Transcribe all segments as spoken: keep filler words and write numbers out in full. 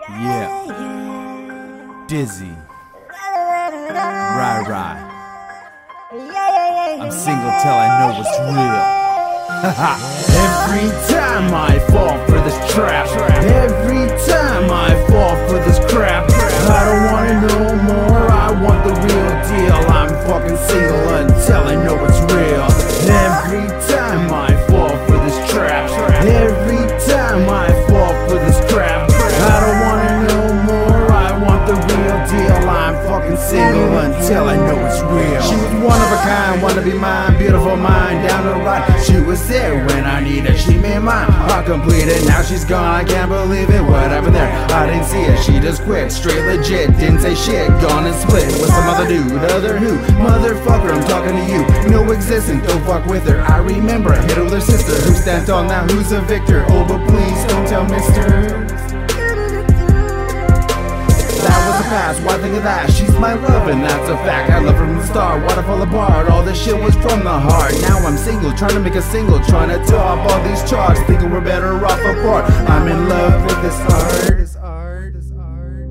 Yeah. Dizzy. RyRy. I'm single till I know what's real. Every time I fall for this trap, every time I fall for this crap, I don't wanna know more, I want the real deal. I'm fucking single until I know it's real. Every time I fall for this trap, every time I fall for this crap, I don't wanna know more, I want the real deal. I'm fucking single until I know it's real. She was one of a kind, wanna be mine, beautiful mind, down the ride. She was there when I needed, she made mine, I completed. Now she's gone, I can't believe it. What happened there? I didn't see it, she just quit, straight legit, didn't say shit, gone and split with some other dude. Other who? Motherfucker, I'm talking to you. No existence, don't fuck with her. I remember I hit her with her sister. Who stands tall now? Who's a victor? Oh, but please don't tell mister. Past. Why think of that? She's my love and that's a fact. I love her from the start, why'd I fall apart? All this shit was from the heart. Now I'm single, trying to make a single, trying to top all these charts, thinking we're better off apart. I'm in love with this art. This art, this art.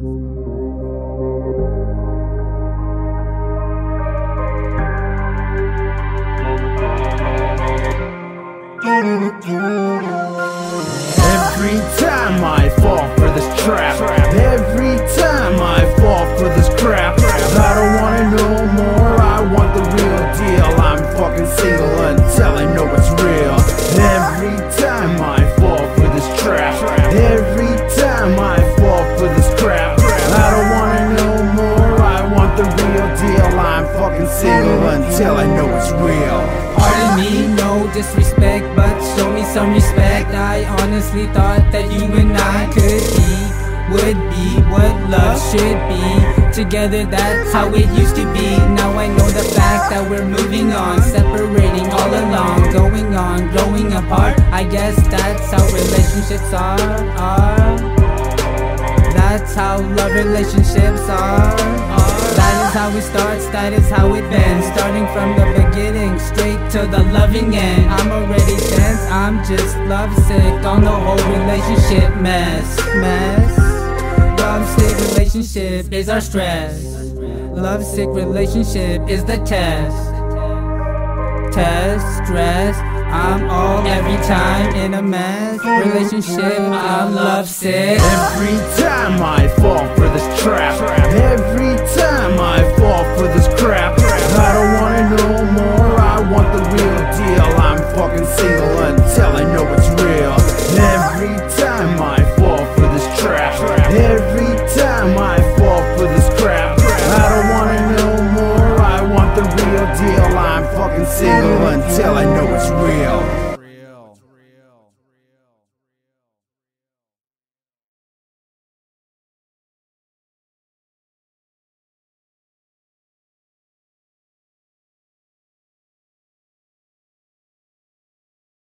Every time I fall for this trap, every time I fall for this crap, I don't wanna know more, I want the real deal. I'm fucking single until I know it's real. Every time I fall for this trap, every time I fall for this crap, I don't wanna know more, I want the real deal. I'm fucking single until I know it's real. Pardon me, no disrespect, but show me some respect. I honestly thought that you and I could be, would be what love should be. Together, that's how it used to be. Now I know the fact that we're moving on, separating all along, going on, growing apart. I guess that's how relationships are, are. That's how love relationships are, are. That is how it starts, that is how it ends. Starting from the beginning, straight to the loving end. I'm already tense, I'm just lovesick on the whole relationship mess, mess. Lovesick relationship is our stress. Lovesick relationship is the test. Test, stress, I'm all every time in a mess. Relationship, I'm lovesick. Every time I fall for this trap, every time I fall for this crap, I don't wanna know more, I want the real deal. I'm fucking single until I know it's real. Every time I fall for this trap, every time I fall for this crap, I don't wanna know more, I want the real deal. I'm fucking single until I know it's real.